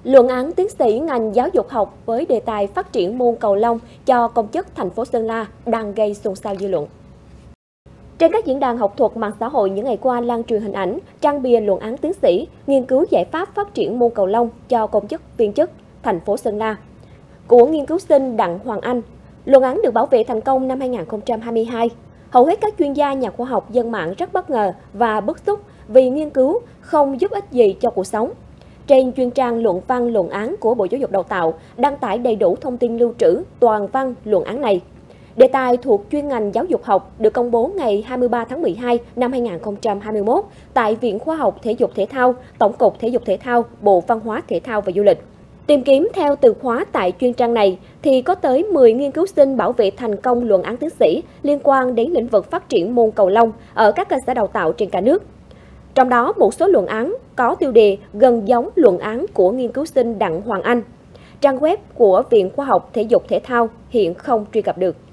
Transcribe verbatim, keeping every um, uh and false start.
Luận án tiến sĩ ngành giáo dục học với đề tài phát triển môn cầu lông cho công chức thành phố Sơn La đang gây xôn xao dư luận. Trên các diễn đàn học thuật mạng xã hội những ngày qua lan truyền hình ảnh trang bìa luận án tiến sĩ nghiên cứu giải pháp phát triển môn cầu lông cho công chức viên chức thành phố Sơn La của nghiên cứu sinh Đặng Hoàng Anh. Luận án được bảo vệ thành công năm hai nghìn không trăm hai mươi hai. Hầu hết các chuyên gia, nhà khoa học, dân mạng rất bất ngờ và bức xúc vì nghiên cứu không giúp ích gì cho cuộc sống. Trên chuyên trang luận văn luận án của Bộ Giáo dục Đào tạo đăng tải đầy đủ thông tin lưu trữ toàn văn luận án này. Đề tài thuộc chuyên ngành giáo dục học được công bố ngày hai mươi ba tháng mười hai năm hai nghìn không trăm hai mươi mốt tại Viện Khoa học Thể dục Thể thao, Tổng cục Thể dục Thể thao, Bộ Văn hóa Thể thao và Du lịch. Tìm kiếm theo từ khóa tại chuyên trang này thì có tới mười nghiên cứu sinh bảo vệ thành công luận án tiến sĩ liên quan đến lĩnh vực phát triển môn cầu lông ở các cơ sở đào tạo trên cả nước. Trong đó, một số luận án có tiêu đề gần giống luận án của nghiên cứu sinh Đặng Hoàng Anh. Trang web của Viện Khoa học Thể dục Thể thao hiện không truy cập được.